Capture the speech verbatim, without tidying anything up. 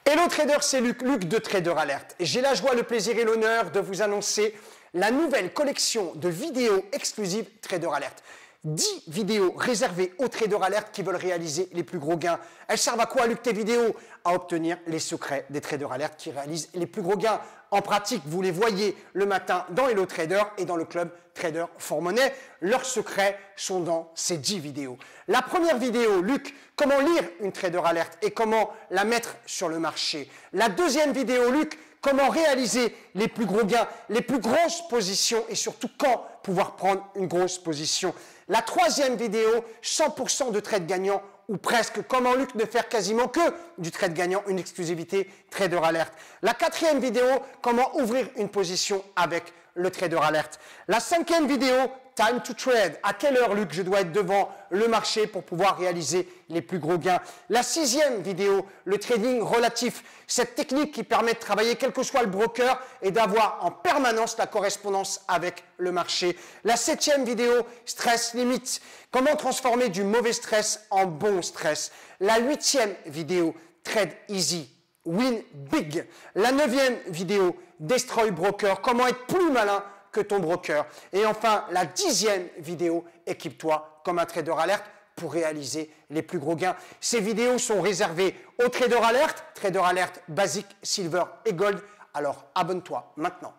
Hello traders, c'est Luc, Luc de Trader Alert. J'ai la joie, le plaisir et l'honneur de vous annoncer la nouvelle collection de vidéos exclusives Trader Alert. dix vidéos réservées aux Trader Alert qui veulent réaliser les plus gros gains. Elles servent à quoi, Luc, tes vidéos? À obtenir les secrets des Trader Alert qui réalisent les plus gros gains. En pratique, vous les voyez le matin dans Hello Trader et dans le club Trader for Money. Leurs secrets sont dans ces dix vidéos. La première vidéo, Luc, comment lire une Trader Alert et comment la mettre sur le marché. La deuxième vidéo, Luc, comment réaliser les plus gros gains, les plus grosses positions et surtout quand pouvoir prendre une grosse position. La troisième vidéo, cent pour cent de trades gagnants ou presque. Comment, Luc, ne faire quasiment que du trade gagnant, une exclusivité Trader Alert. La quatrième vidéo, comment ouvrir une position avec le Trader Alert. La cinquième vidéo, Time to Trade. À quelle heure, Luc, je dois être devant le marché pour pouvoir réaliser les plus gros gains. La sixième vidéo, le trading relatif. Cette technique qui permet de travailler quel que soit le broker et d'avoir en permanence la correspondance avec le marché. La septième vidéo, stress limite. Comment transformer du mauvais stress en bon stress. La huitième vidéo, Trade Easy. Win Big. La neuvième vidéo, Destroy Broker. Comment être plus malin que ton broker. Et enfin, la dixième vidéo, équipe-toi comme un Trader Alert pour réaliser les plus gros gains. Ces vidéos sont réservées aux Trader Alert, Trader Alert Basic, Silver et Gold. Alors abonne-toi maintenant.